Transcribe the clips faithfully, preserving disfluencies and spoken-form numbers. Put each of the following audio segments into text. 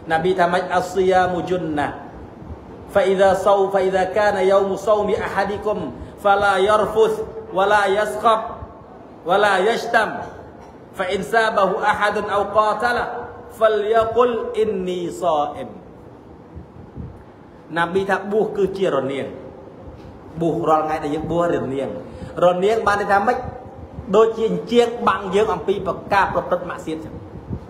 Nabi thamaj as-siyamu junnah fa idza saw fa idza kana yaumu sawmi ahadikum fala yarfuth wala yaskhab wala yashtam fa in sabahu ahadun aw qatala falyaqul inni sha'im. Nabi tha buh គឺជារនាងបុះរាល់ថ្ងៃដែលយើងបុះរនាងរនាងបានថាម៉េចដូចជាអញ្ជៀងបាំងយើងអំពីប្រការប្រព្រឹត្តមាក់សៀតចឹង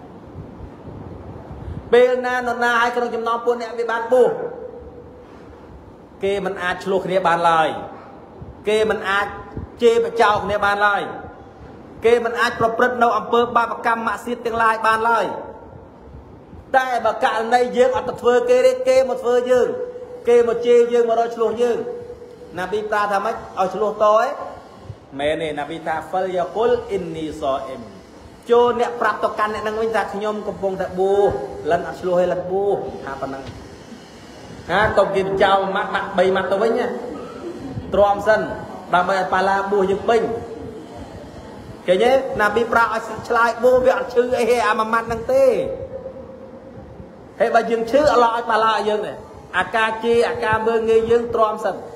ពេលណានរណាឲ្យក្នុងចំណោមពួកអ្នកវាបានបុះគេមិនអាចឆ្លោះគ្នាបានឡើយគេមិនអាចជេរបចោលគ្នាបានឡើយគេមិនអាចប្រព្រឹត្តនៅអំពើបាបកម្មមាក់សៀតទាំងឡាយបានឡើយតែបើករណីយើងអត់ទៅធ្វើគេទេគេមកធ្វើយើងគេមកជេរយើងមករកឆ្លោះយើងណាប៊ីប្រាប់ថាម៉េចឲ្យឆ្លោះតឯងមែនទេណាប៊ីថាហ្វិលយ៉ាគុលអ៊ីននីសអ៊ីមចូលអ្នកប្រាប់ទៅកាន់អ្នកនឹងវិញថាខ្ញុំកំពុងតែបួសលិនអត់ឆ្លោះឲ្យលិនបួសថាប៉ុណ្ណឹងណាតបគេចោលម៉ាត់ម៉ាត់បីម៉ាត់ទៅវិញណាទ្រាំសិនដើម្បីឲ្យប៉ាឡាបួសយើងពេញឃើញទេណាប៊ីប្រាប់ឲ្យឆ្លើយបួសវាអត់ឈឺអីហេអាមួយម៉ាត់ហ្នឹងទេហើយបើយើងឈឺអល់ឡោះឲ្យប៉ាឡាឲ្យយើងដែរអាការជេរអាការមើងងាយយើងទ្រាំសិន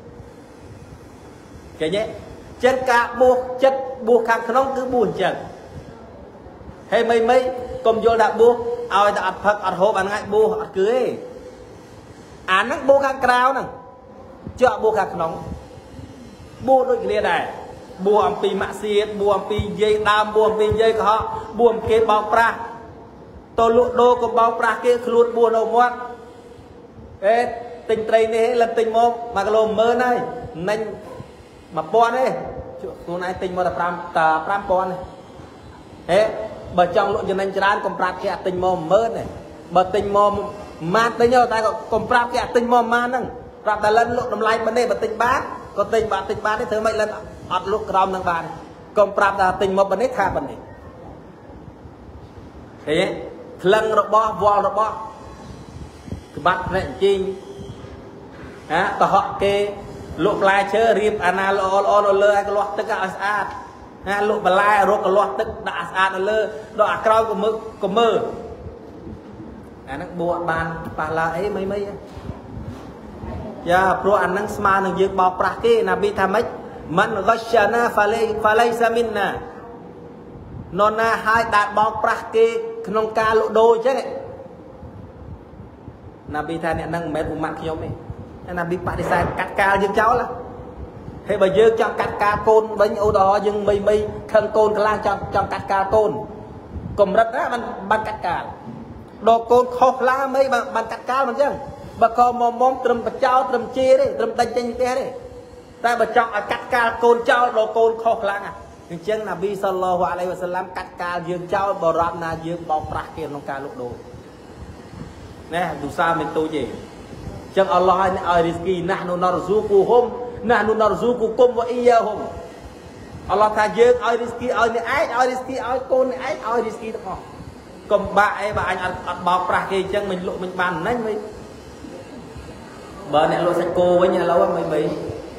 ឃើញទេចឹងការបួសចិត្តបួសខាងក្នុងគឺបួសអញ្ចឹងហើយមិនមិនកុំយល់ដាក់បួសឲ្យតែអត់ផឹកអត់ហូបអាថ្ងៃបួសអត់គឺទេអាហ្នឹងបួសខាងក្រៅហ្នឹងជាប់បួសខាងក្នុងបួសដូចគ្នាដែរបួសអំពីម៉ាក់សៀតបួសអំពីយាយដើមបួសអំពីយាយកុហកបួសអំពីគេបោកប្រាស់តលក់ដូរក៏បោកប្រាស់គេខ្លួនបួសនៅមាត់អេទិញត្រីនេះលិនទិញមកមួយគីឡូម៉ឺនហើយមិញmộtពាន់ទេខ្លួនឯងទិញមកតែ5តា5ពាន់ទេហេបើចង់លក់ចំណេញច្រើនកុំប្រាប់គេអត់ទិញមកម៉ឺនទេបើទិញមកម៉ានទិញតែកុំប្រាប់គេអត់ទិញមកម៉ានហ្នឹងប្រាប់តែលិនលក់តម្លៃមិនទេបើទិញបានក៏ទិញបានទិញបានទេធ្វើម៉េចលិនអត់លក់ក្រោមនឹងបានកុំប្រាប់ថាទិញមកប៉ុណ្នេះថាប៉ុណ្នេះហេក្លិងរបស់វល់របស់ក្បាត់ភ្នែកជីងហ่าតហក់គេលក់ផ្លែឈើរៀបអាណាល្អល្អនៅលើឲ្យកលាស់ទឹកឲ្យស្អាតណាលក់បន្លែរកកលាស់ទឹកដាក់ស្អាតនៅលើដល់អាក្រោយកមើលកមើលអាហ្នឹងបួសបានប៉ះឡាអីមិនមិនយ៉ាព្រោះអាហ្នឹងស្មើនឹងយើងបោកប្រាស់គេណាប៊ីថាម៉េចមិនហ្គស្ណាហ្វាឡៃហ្វាឡៃសាមីនណានរណាហើយដែលបោកប្រាស់គេក្នុងការលក់ដូរអញ្ចឹងណាប៊ីថាអ្នកហ្នឹងមិនមែនឧម៉ាត់ខ្ញុំទេណាប៊ីបដិសេធកាត់កាលយើងចោលហើយបើយើងចង់កាត់កាលកូនវិញឧទាហរណ៍យើងមីមីខឹងកូនកន្លះចង់ចង់កាត់កាលកូនកម្រិតណាបានបានកាត់កាលដល់កូនខុសខ្លាំងមីបានបានកាត់កាលមិនអញ្ចឹងបើក៏មកមុំត្រឹមបចោលត្រឹមជេរទេត្រឹមដេញចេញផ្ទះទេតែបើចង់ឲ្យកាត់កាលកូនចោលដល់កូនខុសខ្លាំងអញ្ចឹងណាប៊ីសល្លឡោះអាឡៃវ៉ាសាឡាំកាត់កាលយើងចោលបរិបណាយើងបោកប្រាស់គេក្នុងការលក់ដូរណែទូសាមិនទូចទេចឹងអល់ឡោះឲ្យរីស្គីណាស់នូនរស៊ូគូហុំណាស់នូនរស៊ូគូគុំវអ៊ីយ៉ាហុំអល់ឡោះថាយើងឲ្យរីស្គីឲ្យអ្នកឯងឲ្យរីស្គីឲ្យកូនអ្នកឯងឲ្យរីស្គីទាំងអស់កុំបាក់អីបើអញអត់អត់បោកប្រាស់គេអញ្ចឹងមិនលក់មិនបានណាមិនបើអ្នកលក់សាច់គោវិញឥឡូវមិនបី100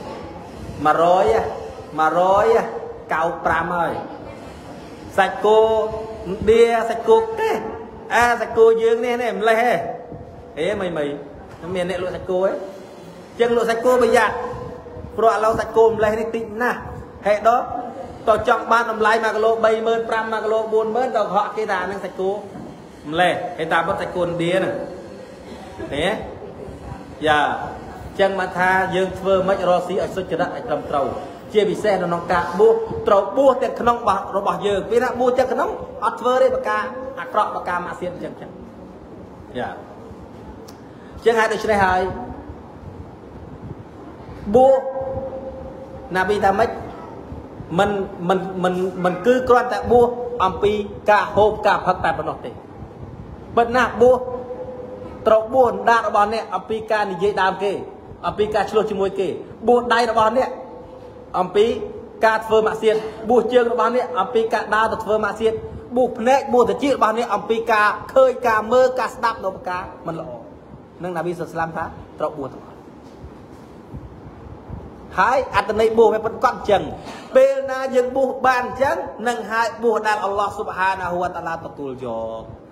100 កៅ5ហើយសាច់គោឌៀសាច់គោទេអាសាច់គោយើងនេះនេះម្លេះហេហេមិនមិនមានអ្នកលក់សាច់គោឯងចឹងលក់សាច់គោប្រយ័ត្នព្រោះឥឡូវសាច់គោម្លេះនេះតិចណាស់ហេដល់តើចង់បានតម្លៃមួយគីឡូ35000 មួយគីឡូ40000ដល់កុហកគេថាហ្នឹងសាច់គោម្លេះគេថាបាត់សាច់គោឥណ្ឌាហ្នឹងហេយ៉ាចឹងមកថាយើងធ្វើមិនរកស៊ីឲ្យសុចរិតឲ្យត្រឹមត្រូវជាពិសេសនៅក្នុងការបួសត្រូវបួសទាំងក្នុងរបស់យើងពេលណាបួសទាំងក្នុងអត់ធ្វើទេបកាអាក្រក់បកាម៉ាក់សៀតចឹងចឹងយ៉ាចឹងហើយដូច្នេះហើយបួសណាប៊ីថាម៉េចមិនមិនមិនមិនគឺគ្រាន់តែបួសអំពីការហូបការផឹកតែប៉ុណ្ណោះទេបិទណាបួសត្រូវបួសដាតរបស់អ្នកអំពីការនិយាយដើមគេអំពីការឆ្លោះជាមួយគេបួសដៃរបស់អ្នកអំពីការធ្វើម៉ាក់សៀតបួសជើងរបស់អ្នកអំពីការដើរទៅធ្វើម៉ាក់សៀតបួសភ្នែកបួសត្រចៀករបស់អ្នកអំពីការឃើញការមើលការស្ដាប់នៅប្រការមិនល្អនឹងណាប៊ីសុស្លាមថាត្រូវបួសទាំងអស់ហើយអត្តន័យបួសវាពិតកត់អញ្ចឹងពេលណាយើងបួសបានអញ្ចឹងនឹងហើយបួសដែលអល់ឡោះស៊ុបហានាហ៊ូវតាអាឡាទទួលយក